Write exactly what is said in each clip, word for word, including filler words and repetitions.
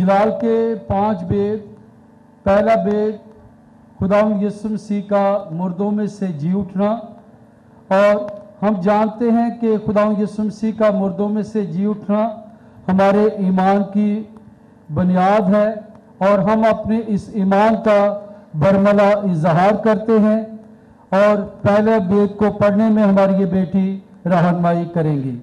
جلال کے پانچ بیت. پہلا بیت خداوند یسوع مسیح کا مردوں میں سے جی اٹھنا، اور ہم جانتے ہیں کہ خداوند یسوع مسیح کا مردوں میں سے جی اٹھنا ہمارے ایمان کی بنیاد ہے، اور ہم اپنے اس ایمان کا برملا اظہار کرتے ہیں، اور پہلے بیت کو پڑھنے میں ہماری یہ بیٹی رہنمائی کریں گی.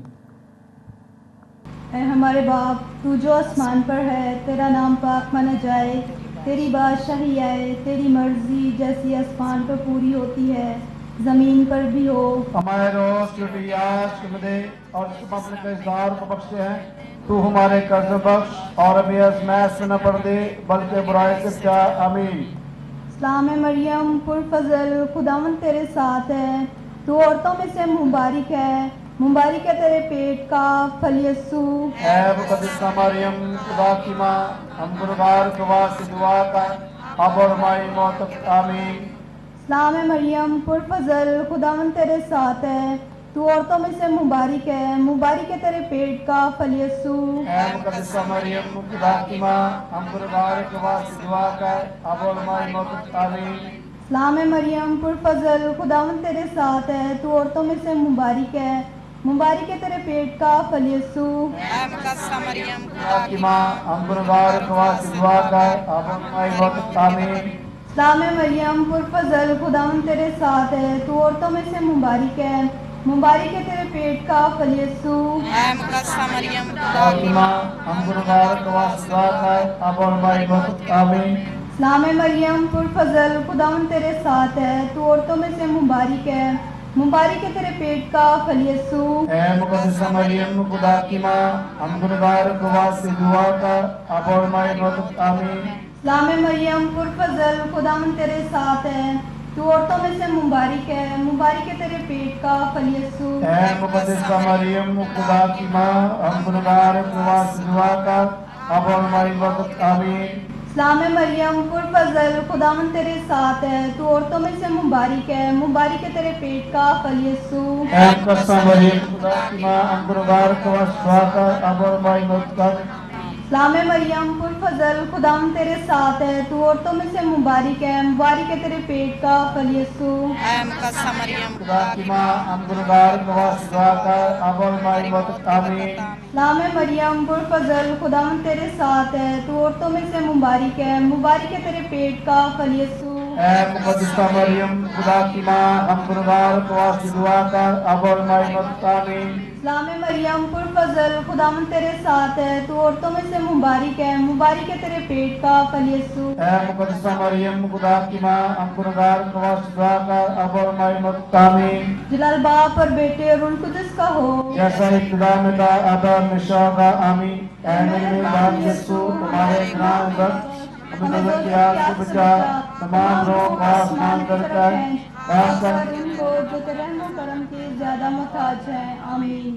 اے ہمارے باپ، تو جو آسمان پر ہے، تیرا نام پاک مانا جائے، تیری بادشاہی آئے، تیری مرضی جیسی آسمان پر پوری ہوتی ہے زمین پر بھی ہو. ہمارے روز کی روٹی آج ہمیں دے، اور تم اپنے قرضدار کو بخشتے ہیں، تو ہمارے قرض بخش، اور ابھی آزمائش میں نہ پڑ دے بلکہ برائی سے بچا. آمین. سلام مریم پر فضل، خداوند تیرے ساتھ ہے، تو عورتوں میں سے مبارک ہے، مبارک ہے تیرے پیٹ کا پھل یسوع. اے مقدسہ مریم، خدا کی ماں، ہم گنہگار کو واسطے دعا کر اب اور ہماری موت تک. آمین. سلام مریم پر فضل، خداوند تیرے ساتھ ہے، تو عورتوں میں سے مبارک ہے، مبارک ہے تیرے پیٹ کا پھل یسوع. اے مقدسہ مریم، خدا کی ماں، ہم گنہگار کو واسطے دعا کر اب اور ہماری موت تک. آمین. سلام مریم پر فضل، خداوند تیرے ساتھ ہے، تو عورتوں میں سے مبارک ہے، مبارک ہے تیرے پیٹ کا پھل یسوع. اے مقدسہ مریم، خدا کی ماں، ہم گنہگار کو واسطے دعا کر اب اور ہماری موت تک. آمین. سلام مریم پر فضل، خداوند تیرے ساتھ ہے، تو عورتوں میں سے مبارک ہے، مبارک ہے تیرے پیٹ کا پھل یسوع. اے مقدسہ مریم، خدا کی ماں، ہم گنہگار کو واسطے دعا کر اب اور ہماری موت تک. آمین. سلام مریم پر فضل، خداوند تیرے ساتھ ہے، تو عورتوں میں سے مبارک ہے، مبارک ہے تیرے پیٹ کا پھل یسوع. اے مقدسہ مریم، خدا کی ماں، ہم گنہگار کو واسطے دعا کر اب اور ہماری موت تک. آمین. سلام مریم پر فضل، خداوند تیرے ساتھ ہے، تو عورتوں میں سے مبارک ہے، مبارک ہے تیرے پیٹ کا پھل یسوع. اے مقدسہ مریم، خدا کی ماں، ہم گنہگار کو واسطے دعا کر اب اور ہماری موت تک. آمین. سلام مریم پر فضل، خداوند تیرے ساتھ ہے، تو عورتوں میں سے مبارک ہے، مبارک ہے تیرے پیٹ کا پھل یسوع. اے مقدسہ مریم، خدا کی ماں، ہم گنہگار کو واسطے دعا کر اب اور ہماری موت تک. آمین. سلام مریم پر فضل، خداوند تیرے ساتھ ہے، تو عورتوں میں سے مبارک ہے، مبارک ہے تیرے پیٹ کا پھل یسوع. اے مقدسہ مریم، خدا کی ماں، ہم گنہگار کو واسطے دعا کر اب اور ہماری موت تک. آمین. سلام مریم پر فضل، خداوند تیرے ساتھ ہے، تو عورتوں میں سے مبارک ہے، مبارک ہے تیرے پیٹ کا پھل یسوع. اے مقدسہ مریم، خدا کی ماں، ہم گنہگار کو واسطے دعا کر اب اور ہماری موت تک. آمین. سلام مریم پر فضل، خداوند تیرے ساتھ ہے، تو عورتوں میں سے مبارک ہے، مبارک ہے تیرے پیٹ کا پھل یسوع. اے مقدسہ مریم، خدا کی ماں، ہم گنہگار کو واسطے دعا کر اب اور ہماری موت تک. آمین. جلال باپ اور بیٹے اور روح القدس کا ہو، جیسا ابتدا میں تھا اب اور ہمیشہ ہوگا. آمین. اے میرے باپ یسوع، تمہارے گناہ بخش، ہمیں نظر کی آگ سے بچا، تمام روح کو آسمان پر کر خاص کر ان کو جو تیرے رحم و کرم کے زیادہ محتاج ہیں. آمین.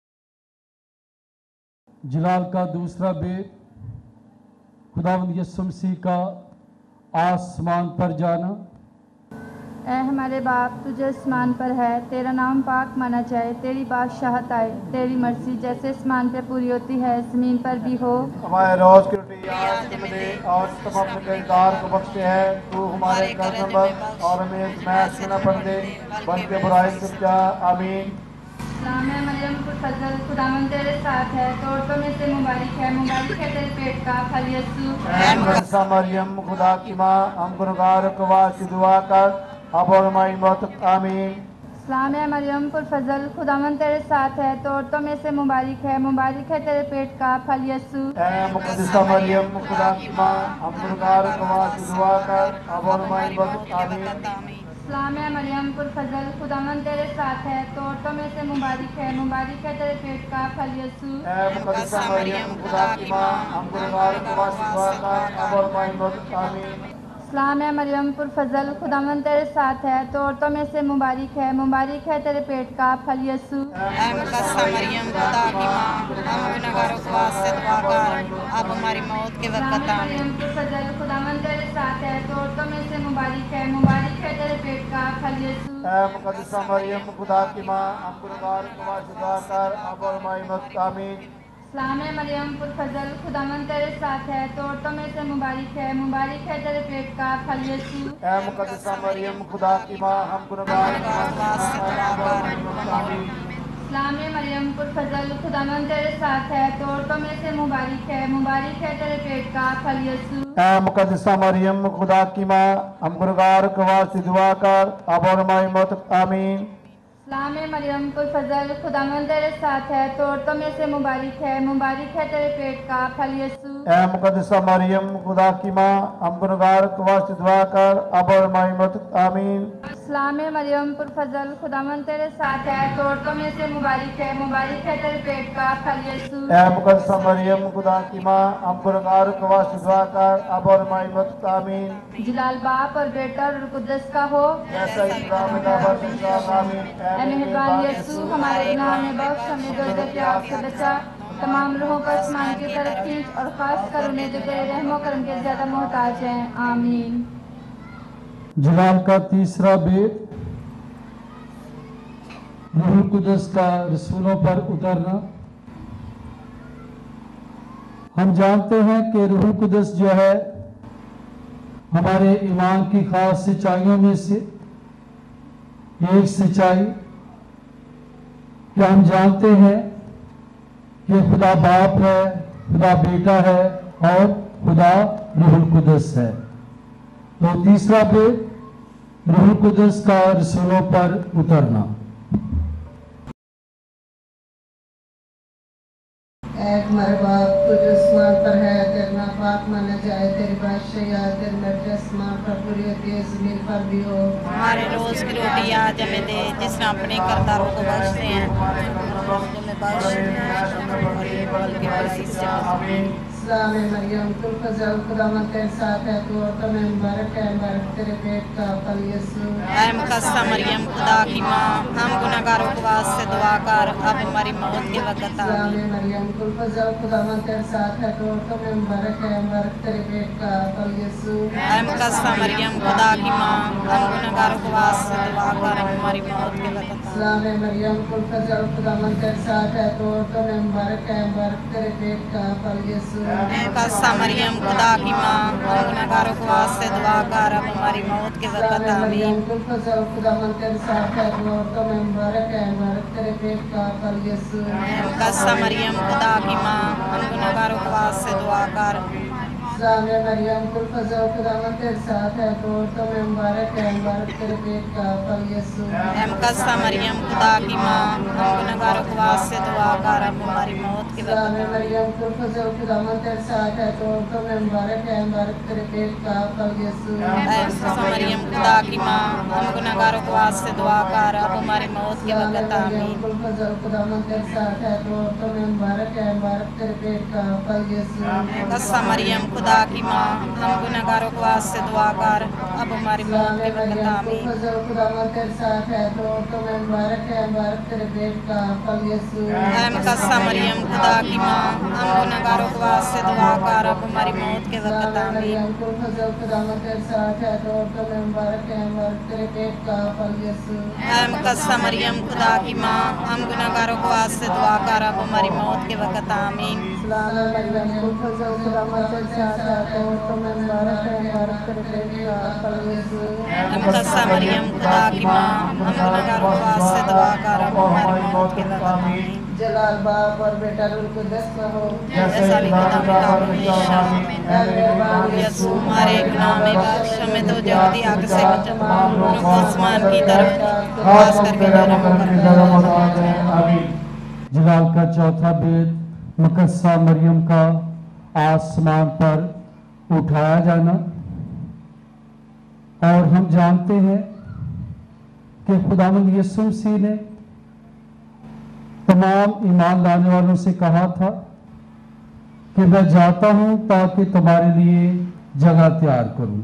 جلال کا دوسرا بیت خداوند یسوع مسیح کا آسمان پر جانا. اے ہمارے باپ، تجھے آسمان پر ہے، تیرا نام پاک مانا جائے، تیری بادشاہت آئے، تیری مرضی جیسے آسمان پہ پوری ہوتی ہے زمین پر بھی ہو. ہمارے روز کی روٹی آج ہمیں دے، اور تم اپنے قرضدار کو بخشتے ہیں، تو ہمارے قرض بخش، اور ہمیں آزمائش میں نہ پڑ دے بلکہ برائی سے بچا. آمین. سلام ہے مریم پر فضل، خداوند تیرے ساتھ ہے، تو عورتوں میں سے مبارک ہے، مبارک ہے تیرے پیٹ کا پھل یسوع. اے مقدسہ مریم، خدا کی ماں، ہم گنہگار کو واسطے دعا کر اب اور ہماری موت تک. آمین. سلام ہے مریم پر فضل، خداوند تیرے ساتھ ہے، تو عورتوں میں سے مبارک ہے، مبارک ہے تیرے پیٹ کا پھل یسوع. اے مقدسہ مریم، خدا کی ماں، ہم گنہگار کو واسطے دعا کر اب اور ہماری موت تک. آمین. سلام ہے مریم پر فضل، خداوند تیرے ساتھ ہے، تو عورتوں میں سے مبارک ہے، مبارک ہے تیرے پیٹ کا پھل یسوع. اے مقدسہ مریم، خدا کی ماں، ہم گنہگار کو واسطے دعا کر اب اور ہماری موت تک. آمین. سلام ہے مریم پر فضل، خداوند تیرے ساتھ ہے، تو عورتوں میں سے مبارک ہے، مبارک ہے تیرے پیٹ کا پھل یسوع. اے مقدسہ مریم، خدا کی ماں، ہم گنہگاروں کو واسطے دعا کر اب ہماری موت کے وقت. سلام ہے آمین. مریم پر فضل، خداوند تیرے ساتھ ہے، تو عورتوں میں سے مبارک ہے، مبارک ہے تیرے پیٹ کا پھل یسوع. اے مقدسہ مریم، خدا کی ماں، ہم گنہگار کو واسطے دعا کر اب اور ہماری موت تک. آمین. सलाम है मरियम पुरफजल, खुदावन तेरे साथ है, तो औरतों में से मुबारक है, मुबारक है तेरे पेट का फल यीशु। ऐ मुकद्दसा मरियम खुदा की माँ, हम गुनहगार सलाम है मरियम पुरफजल, खुदावन तेरे साथ है, तो औरतों में से मुबारक है, मुबारक है तेरे पेट का फल यीशु। ऐ मुकद्दसा मरियम खुदा की माँ, हम गुनहगार के वास्ते दुआ कर, अब और हमारी मौत। आमीन। सलाम है मरियम पुरफजल, खुदावन तेरे साथ है, तो औरतों में से मुबारक है, मुबारक है तेरे पेट का फल यीशु। ऐ मुकद्दसा मरियम खुदा की माँ, हम गुनहगार के वास्ते दुआ कर, अब और हमारी मौत। आमीन। सलाम है मरियम पुरफजल, खुदावन तेरे साथ है, तो औरतों में से मुबारक है, मुबारक है तेरे पेट का फल यीशु। ऐ मुकद्दसा मरियम खुदा की माँ, हम गुनहगार के वास्ते दुआ कर, अब और हमारी मौत। आमीन। जलाल बाप और बेटा और कुद्दस का हो। जैसा इस्लाम में दावत इस्लाम। आमीन। ऐ मेहरबान यीशु, हमारे गुनाह में बख्श, हमें दोज़ख की आग से बचा, तमाम रूहों को आसमान की तरफ खींच, और खास कर उन्हें जो तेरे रहमो करम के ज्यादा मोहताज हैं। आमीन। जलाल का तीसरा बेद, रूहुल कुदस का रसूलों पर उतरना। हम जानते हैं कि रूहुल कुदस जो है हमारे ईमान की खास सच्चाइयों में से एक सच्चाई, क्या हम जानते हैं कि खुदा बाप है, खुदा बेटा है और खुदा रूहुल कुदस है। तो तीसरा बेद, रूहुल कुदस का रसूलों पर उतरना। ऐ हमारे बाप तू जो आसमान पर है, तेरा नाम पाक माना जाए, तेरी बादशाही आए, तेरी मर्जी आसमान पर पूरी होती है, जमीन पर भी हो। हमारे रोज की रोटी आज हमें दे, जिसने अपने करदारों को बख्शते हैं, हमें बख्श। सलाम है मरियम तुल फजल, खुदावन तेरे साथ है, तू औरतों में मुबारक है, मुबारक तेरे पेट का फल यीशु। ऐ मुकद्दसा मरियम खुदा की माँ, हम गुनहगारों के वास्ते दुआ कर, अब हमारी मौत के वक्त। सलाम है मरियम तुल फजल, खुदावन तेरे साथ है, तू औरतों में मुबारक है, मुबारक तेरे पेट का फल यीशु। ऐ मुकद्दसा मरियम खुदा की माँ, हम गुनहगारों के वास्ते दुआ कर, अब हमारी मौत के वक्त। सलाम है मरियम तुल फजल, खुदावन तेरे साथ है, तू औरतों में मुबारक है, मुबारक तेरे पेट का फल यीशु। ऐ मुकद्दसा मरियम खुदा की माँ, हम गुनहगारों के वास्ते दुआ कर, अब हमारी मौत के वक्त। आमीन। खुदावन तेरे साथ है, तू औरतों में मुबारक है, मुबारक तेरे पेट का फल यीशु। ऐ मुकद्दसा मरियम खुदा की माँ, हम गुनहगारों के वास्ते दुआ कर। सलाम है मरियम तुल फजल, खुदावन तेरे साथ है, तू औरतों में मुबारक है, मुबारक तेरे पेट का फल यीशु। ऐ मुकद्दसा मरियम खुदा की माँ, हम गुनहगारों के वास्ते दुआ कर, अब हमारी मौत के सलाम है वक्त। मरियम तुल फजल, खुदावन तेरे साथ है, तू औरतों में मुबारक है, मुबारक तेरे पेट का फल यीशु। ऐ मुकद्दसा मरियम खुदा की माँ, हम गुनहगारों के वास्ते दुआ कर, अब हमारी मौत के वक्त। आमीन। तुल फजल, खुदावन तेरे साथ है, तू औरतों में मुबारक है, मुबारक तेरे पेट का फल यीशु। मुकद्दसा मरियम खुदा की माँ, हम गुनहगारों के वास्ते दुआ कर, अब हमारी मौत के वक्त। आमीन। खुदावन तेरे साथ है, तू औरतों में मुबारक है, मुबारक तेरे पेट का फल यीशु। ऐ मुकद्दसा मरियम खुदा की माँ, हम गुनहगारों के वास्ते दुआ कर, अब हमारी मौत के वक्त। आमीन। खुदावन तेरे साथ है, तू औरतों में मुबारक है, मुबारक तेरे पेट का फल यीशु। ऐ मुकद्दसा मरियम खुदा की माँ, हम गुनहगारों के वास्ते दुआ कर, अब हमारी मौत के वक्त। आमीन। मुकद्दसा मरियम खुदा की माँ, हम गुनहगारों के वास्ते दुआ कर, अब हमारी मौत के वक्त। आमीन। जलाल बाप और बेटा रूह कुद्दस का हो। जैसा लिखा था हमेशा। यीशु हमारे गुनाह में बख्श, हमें तो जल्दी आग से बचा, रुख आसमान की तरफ खास करके जलाल का चौथा बेद, मुकद्दसा मरियम का आसमान पर उठाया जाना। और हम जानते हैं कि खुदावंद यीशु मसीह ने तमाम ईमान लाने वालों से कहा था कि मैं जाता हूं ताकि तुम्हारे लिए जगह तैयार करूं।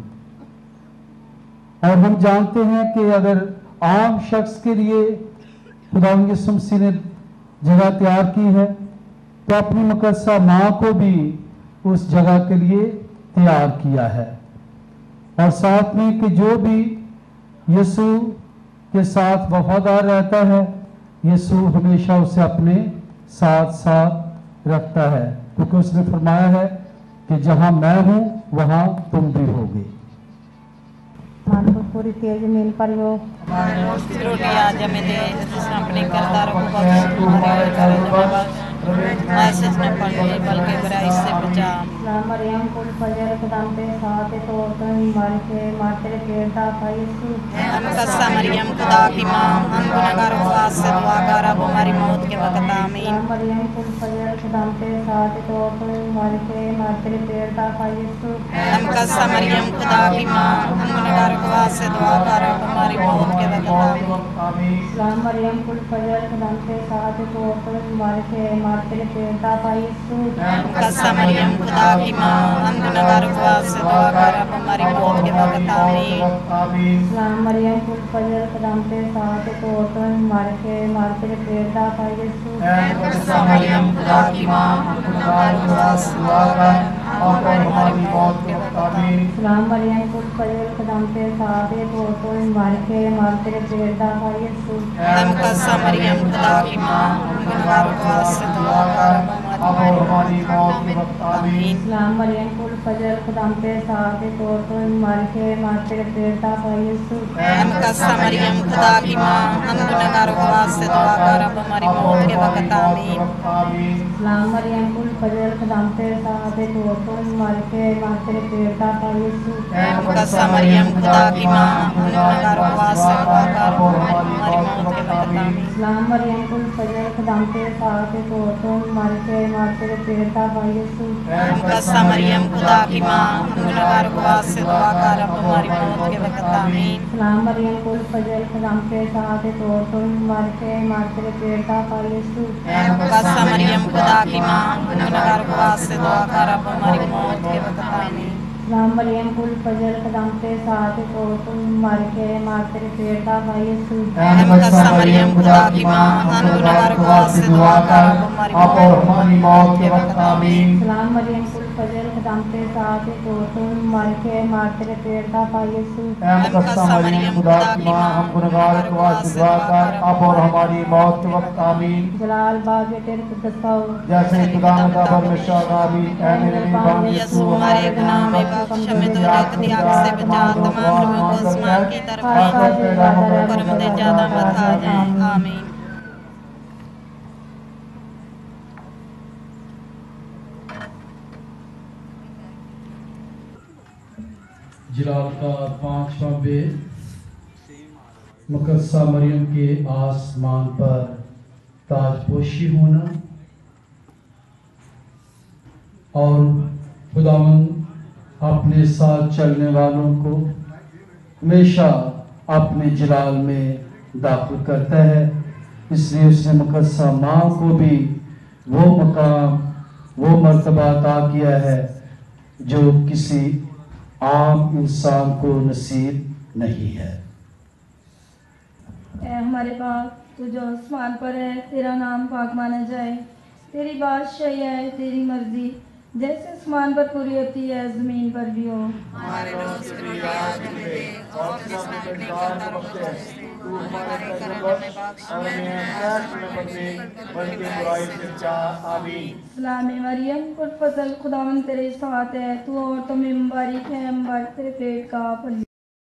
और हम जानते हैं कि अगर आम शख्स के लिए खुदावंद यीशु मसीह ने जगह तैयार की है, तो अपनी मुकद्दसा मां को भी उस जगह के लिए तैयार किया है। और साथ में कि जो भी यीशु के साथ वफादार रहता है, यीशु हमेशा उसे अपने साथ साथ रखता है, क्योंकि उसने फरमाया है कि जहां मैं हूं वहां तुम भी होगे। मान को पूरी तेज मीन पर हो हमारे रोज की रोटी आज हमें दे, जिसने अपने किरदारों को बख्श, हमारे करे जमे बख्श, ऐसे न पढ़े बल्कि बुराई से बचा। सलाम मरियम कुल फजर खुदाम पे साथ तो तुम हमारे के माते पेट दा यीशु हम कस्सा मरियम खुदा की माँ, हम गुनहगारों को आज से दुआ कर अब हमारी मौत के वक्त आमीन। सलाम मरियम कुल फजर खुदाम पे साथ तो तुम हमारे के माते पेट दा यीशु हम कस्सा मरियम खुदा की माँ, हम गुनहगारों को आज से दुआ कर अब हमारी मौत के वक्त आमीन। सलाम मरियम कुल फजर खुदाम पे साथ तो तुम हमारे के माते पेट दा यीशु हम कस्सा मरियम खुदा की माँ, हम गुनहगारों को आज से दुआ कर अब हमारी मौत के वक्त आमीन। सलाम मरियम कुल फजर खुदाम पे साथ तो तुम हमारे के माते पेट दा यीशु हम कस्सा मरियम खुदा की माँ, हम गुनहगारों को आज से दुआ कर अब हमारी मौत के वक्त आमीन। सलाम मरियम कुल फजर खुदाम पे साथ तो तुम हमारे के माते पेट दा यीशु हम कस्सा मरियम खुदा की माँ, हम गुनहगारों को आज से दुआ कर अब हमारी मौत के वक्त आमीन। सलाम मरियम कुल फजर खुदाम पे साथ तो तुम हमारे के माते पेट दा यीशु हम कस्सा मरियम खुदा की माँ, हम गुनहगारों को आज से दुआ कर अब हमारी मौत के वक्त आमीन। सलाम मरियम कुल फजर खुदाम पे साथ तो तुम हमारे के माते पेट दा यीशु हम कस्सा मरियम खुदा की माँ, हम गुनहगारों को आज से दुआ कर अब हमारी मौत के वक्त आमीन। सलाम मरियम कुल फजर खुदाम पे साथ तो तुम हमारे के माते पेट दा यीशु हम कस्सा मरियम खुदा की माँ, हम गुनहगारों को आज से दुआ कर अब हमारी मौत के वक्त आमीन। सलाम मरियम कुल फजर खुदाम पे साथ तो तुम हमारे के माते पेट दा यीशु हम कस्सा मरियम खुदा की माँ, हम गुनहगारों को आज से दुआ कर अब हमारी मौत के वक्त आमीन। सलाम मरियम कुल फजर खुदाम पे साथ तो तुम हमारे के माते पेट दा यीशु हम कस्सा मरियम खुदा की माँ, हम गुनहगारों को आज से दुआ कर अब हमारी मौत के वक्त आमीन। सलाम मरियम कुल फजर खुदाम पे साथ तो तुम हमारे के माते पेट दा यीशु हम कस्सा मरियम खुदा की माँ, हम गुनहगारों को आज से दुआ कर अब और हमारी मौत के वक्त आमीन। जलाल बाग तेरे कुदस हो जैसे खुदा का परमेश्वर आमीन। ऐ मेरे मेहरबान यीशु हमारे गुनाह में बख्श, हमें तो जगत आग से बचा, तमाम लोगों को आसमान की तरफ कर्म दे ज्यादा मत आ जाए आमीन। जिलाल का पांचवा बेद, मुकद्दसा मरियम के आसमान पर ताजपोशी होना और खुदावंद अपने साथ चलने वालों को हमेशा अपने जलाल में दाखिल करता है, इसलिए उसने मुकद्दसा माँ को भी वो मकाम वो मर्तबा अता किया है जो किसी आम इंसान को नसीब नहीं है। ऐ हमारे बाप तू जो आसमान पर है, तेरा नाम पाक माना जाए, तेरी बादशाही है, तेरी मर्जी जैसे आसमान पर पूरी होती है जमीन पर भी हो। हमारे रोज की रोटी आज हमें दे, और जिसने अपने किरदारों को बख्श, तू हमारे कर्म में बख्श, और हमें ऐश में बदले बल्कि बुराई से बचा आमीन। सलाम मरियम कुल फजल खुदावंद तेरे साथ है, तू और तुम्हें मुबारक है, मुबारक तेरे पेट का फल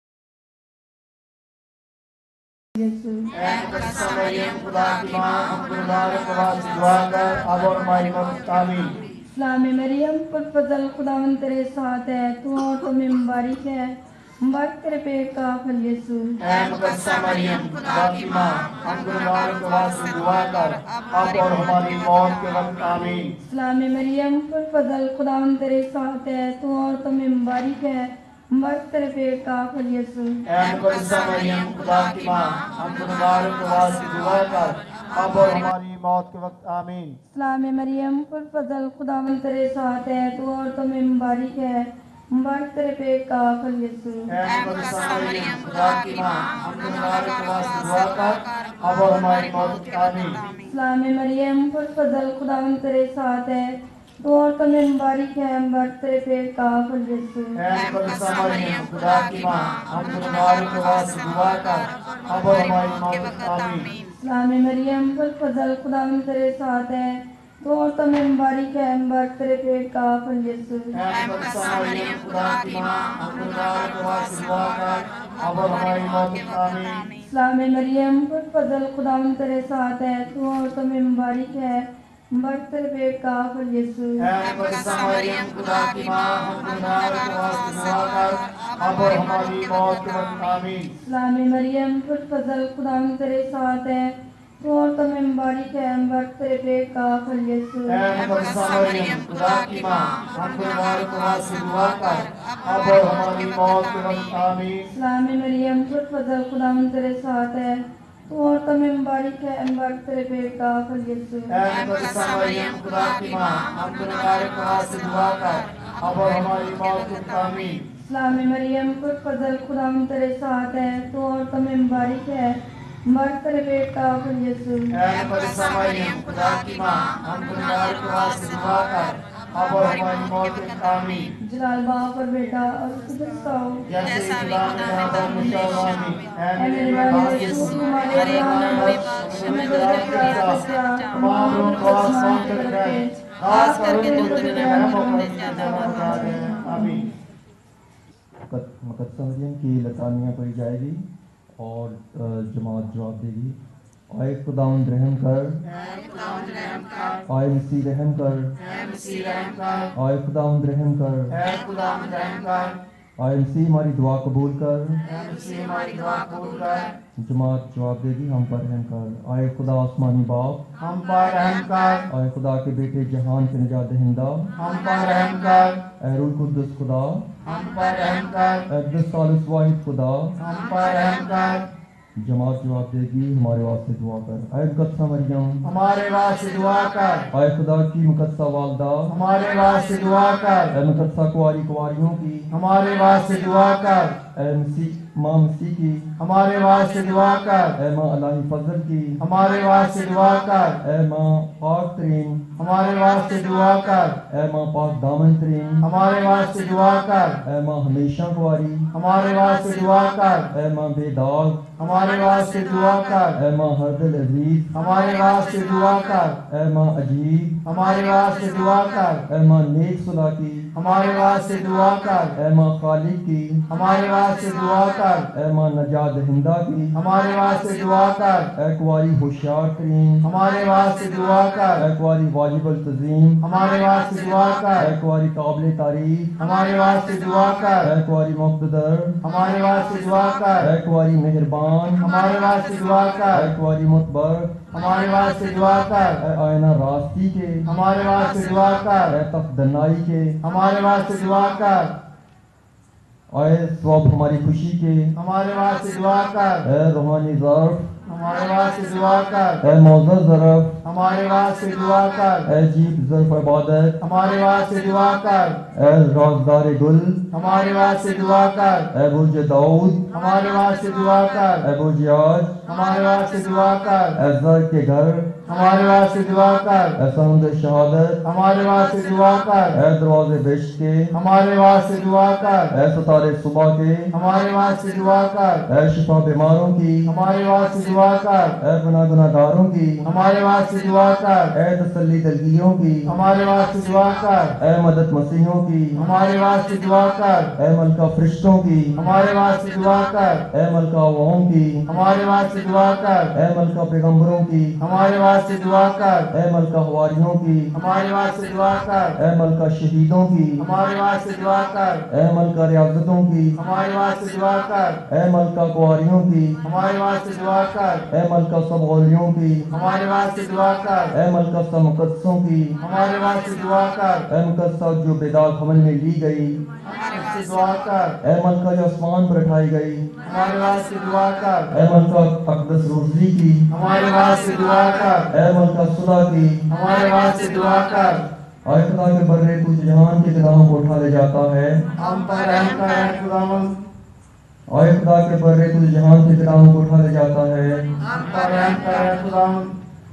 यीशु। ऐ मुकद्दसा मरियम खुदा की माँ, हम गुनहगारों को आज से दुआ कर अब और हमारी मौत आमीन। सलाम मरियम कुल फजल खुदावंद तेरे साथ है, तू और तुम्हें मुबारक है, मुबारक तेरे पेट का फल यीशु। ऐ मुकद्दसा मरियम खुदा की माँ, हम गुनहगारों को आज से दुआ कर अब और हमारी मौत के वक्त आमीन। सलाम मरियम कुल फजल खुदावंद तेरे साथ है, तू और तुम्हें मुबारक है, मुबारक तेरे पेट का फल यीशु। ऐ मुकद्दसा मरियम खुदा की माँ, हम गुनहगारों को आज से दुआ कर अब और हमारी मौत के वक्त आमीन। सलाम मरियम कुल फजल खुदावंद तेरे साथ है, तू और तुम्हें मुबारक है, मुबारक तेरे पेट का फल यीशु। ऐ मुकद्दसा मरियम खुदा की माँ, हम गुनहगारों को आज से दुआ कर अब और हमारी मौत के आमीन। सलाम मरियम कुल फजल खुदावंद तेरे साथ है, तू और तुम्हें मुबारक है, मुबारक तेरे पेट का फल यीशु। ऐ मुकद्दसा मरियम खुदा की माँ, हम गुनहगारों को आज से दुआ कर अब और हमारी मौत के वक्त आमीन। सलाम मरियम कुल फजल खुदावंद तेरे साथ है, تو عورتوں میں مبارک ہے مبارک تیرے پیٹ کا پھل یسوع۔ اے مقدسہ مریم خدا کی ماں ہم گنہگار کو واسطے دعا کر اب اور ہماری موت کے وقت آمین۔ سلام مریم پر فضل خداوند تیرے ساتھ ہے، تو عورتوں میں مبارک ہے مبارک تیرے پیٹ کا پھل یسوع۔ اے مقدسہ مریم خدا کی ماں ہم گنہگار کو واسطے دعا کر اب اور ہماری موت کے وقت آمین۔ سلام مریم پر فضل خداوند تیرے ساتھ ہے، تو عورتوں میں مبارک ہے مبارک تیرے پیٹ کا پھل یسوع۔ اے مقدسہ مریم خدا کی ماں ہم گنہگار کو واسطے دعا کر اب اور ہماری موت کے وقت آمین۔ سلام مریم پر فضل خداوند تیرے ساتھ ہے، تو عورتوں میں مبارک ہے مبارک تیرے پیٹ کا پھل یسوع۔ اے مقدسہ مریم خدا کی ماں ہم گنہگار کو واسطے دعا کر اب اور ہماری موت کے وقت آمین۔ سلام مریم پر فضل خداوند تیرے ساتھ ہے، تو عورتوں میں مبارک ہے مبارک تیرے پیٹ کا پھل یسوع۔ اے مقدسہ مریم خدا کی ماں ہم گنہگار کو واسطے دعا کر اب اور ہماری موت کے وقت آمین۔ جلال باپ اور بیٹا اور قدس کا ہو، جیسے خدا نے کہا ہمیشہ آمین۔ اے اے میرے میرے باپ والد یسوع یسوع ہمارے نام میں بخش، ہمیں درد کا سچا تمام روح کو آسمان کے رکھے خاص کر کے جو تیرے رحم و کرم سے زیادہ محتاج ہیں۔ آمین۔ مقدسہ مریم کی لطانیہ پڑھی جائے گی اور جماعت جواب دے گی۔ اے خداوند رحم کر، اے مسیح رحم کر، اے خداوند رحم کر، اے خداوند رحم کر، اے مسیح ہماری دعا قبول کر، اے مسیح ہماری دعا قبول کر۔ جماعت جواب دے گی ہم پر رحم کر۔ اے خدا آسمانی باپ، ہم پر رحم کر، اے خدا کے بیٹے جہان کے نجات دہندہ، ہم پر رحم کر، اے روح القدس خدا، ہم پر رحم کر، اے اقدس ثالث واحد خدا۔ ہم پر رحم کر۔ جماعت جواب دے گی ہمارے واسطے دعا کر۔ اے مقدسہ مریم، ہمارے واسطے دعا کر، اے خدا کی مقدسہ والدہ، ہمارے واسطے دعا کر، اے مقدسہ کنواری کنواریوں کی، ہمارے واسطے دعا کر، اے مسیح ماں مسیح کی، ہمارے واسطے دعا کر، اے ماں الہی فضل کی، ہمارے واسطے دعا کر، اے ماں پاک ترین، ہمارے واسطے دعا کر، اے ماں پاک دامن ترین، ہمارے واسطے دعا کر، اے ماں ہمیشہ کنواری، ہمارے واسطے دعا کر، اے ماں بے داغ، ہمارے واسطے دعا کر، اے ماں ہر دل عزیز، ہمارے واسطے دعا کر، اے ماں عجیب، ہمارے واسطے دعا کر، اے ماں نیک صلح کی، ہمارے واسطے دعا کر، اے ماں خالق کی، ہمارے واسطے دعا کر، اے ماں نجات دہندہ کی، ہمارے واسطے دعا کر، اے کنواری ہوشیار ترین، ہمارے واسطے دعا کر، اے کنواری واجب التظیم، ہمارے واسطے دعا کر، اے کنواری قابل تعریف، ہمارے واسطے دعا کر، اے کنواری مقتدر، ہمارے واسطے دعا کر، اے کنواری مہربان، ہمارے واسطے دعا کر، اے کنواری متبر، ہمارے واسطے دعا کر، اے آئینہ راستی کے، ہمارے واسطے دعا کر، اے تفدنائی کے، ہمارے واسطے دعا کر، اے ثواب ہماری خوشی کے، ہمارے واسطے دعا کر، اے روحانی ظرف، ہمارے واسطے دعا کر، اے معزز ظرف، ہمارے واسطے دعا کر، اے جیب ظرف عبادت، ہمارے واسطے دعا کر، اے رازدار گل، ہمارے واسطے دعا کر، اے برج داؤد، ہمارے واسطے دعا کر، اے برج عاج، ہمارے واسطے دعا کر، اے زر کے گھر، ہمارے واسطے دعا کر، اے سمند شہادت، ہمارے واسطے دعا کر، اے دروازے بہشت کے، ہمارے واسطے دعا کر، اے ستارے صبح کے، ہمارے واسطے دعا کر، اے شفا بیماروں کی، ہمارے واسطے دعا کر، اے گناہ گناہ گاروں کی، ہمارے واسطے دعا کر، اے تسلی دلگیوں کی، ہمارے واسطے دعا کر، اے مدد مسیحوں کی، ہمارے واسطے دعا کر، اے ملکہ فرشتوں کی، ہمارے واسطے دعا کر، اے ملکہ عوام کی، ہمارے واسطے دعا کر، اے ملکہ پیغمبروں کی، ہمارے واسطے دعا کر، اے ملکہ حواریوں کی، ہمارے واسطے دعا کر، اے ملکہ شہیدوں کی، ہمارے واسطے دعا کر، اے ملکہ ریاضتوں کی، ہمارے واسطے دعا کر، اے ملکہ کنواریوں کی، ہمارے واسطے دعا کر، اے ملکہ سب غولیوں کی، ہمارے واسطے دعا کر، اے ملکہ سب مقدسوں کی، ہمارے واسطے دعا کر، اے مقدسہ جو بیداد حمل میں لی گئی، ہمارے واسطے دعا کر، اے ملکہ جو آسمان پر اٹھائی گئی، ہمارے واسطے دعا کر، اے ملکہ اقدس روزی کی، ہمارے واسطے دعا کر، اے ملکہ صلح کی، ہمارے واسطے دعا کر، اے خدا کے برے تو جہان کی گناہوں کو اٹھا لے جاتا ہے، ہم پر رحم کر اے خداوند، اے خدا کے برے تو جہان کی گناہوں کو اٹھا لے جاتا ہے، ہم پر رحم کر اے خداوند،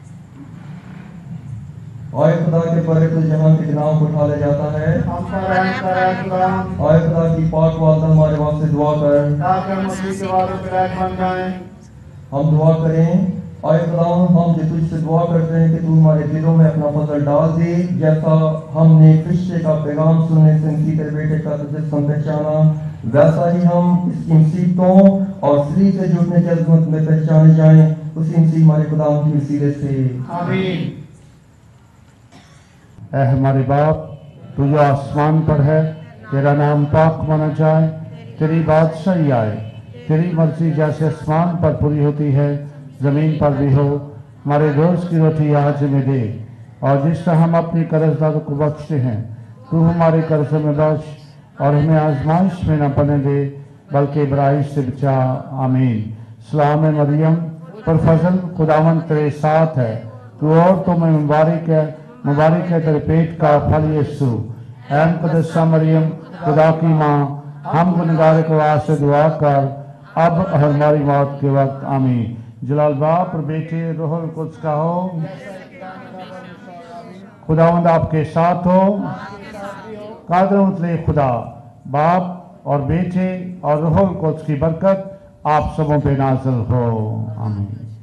اے خدا کے برے تو جہان کی گناہوں کو اٹھا لے جاتا ہے، ہم پر رحم کر اے خداوند، اے خدا کی پاک والدہ ہمارے واسطے دعا کر، تاکہ ہم مسیح کے وعدوں کے لائق بن جائیں، ہم دعا کریں۔ आए खुदावन हम जो तुझसे दुआ करते हैं कि तू हमारे दिलों में अपना फजल डाल दे, जैसा हमने फरिश्ते का पैगाम सुनने से इनकी तेरे बेटे का तुझे सम पहचाना, वैसा ही हम इसकी मुसीबतों और सलीब से जुड़ने की अजमत में पहचाने जाएं, उसी मुसीब हमारे खुदावन की वसीले से आमीन। ऐ हमारे बाप, तू जो आसमान पर है, तेरा नाम पाक माना जाए, तेरी बादशाही आए, तेरी मर्जी जैसे आसमान पर पूरी होती है ज़मीन पर भी हो। हमारे रोज़ की रोटी आज हमें दे, और जिस तरह हम अपनी कर्जदारों को बख्शते हैं, तू हमारे कर्ज में बख्श, और हमें आजमाइश में न पड़ने दे, बल्कि बुराई से बचा। आमीन। सलाम है मरियम, पर फजल खुदावंद तेरे साथ है, तू औरतों में मुबारक है, मुबारक है तेरे पेट का फल यीशु। ऐ मुक़द्दसा मरियम, खुदा की माँ, हम गुनहगारों को वास्ते दुआ कर, अब और हमारी मौत के वक्त। आमीन। जलाल बाप और बेटे रूहुल कुद्स का हो। खुदावंद आपके साथ हो। कादर मुतले खुदा बाप और बेटे और रूहुल कुद्स की बरकत आप सबों पे नाज़िल हो। आमीन।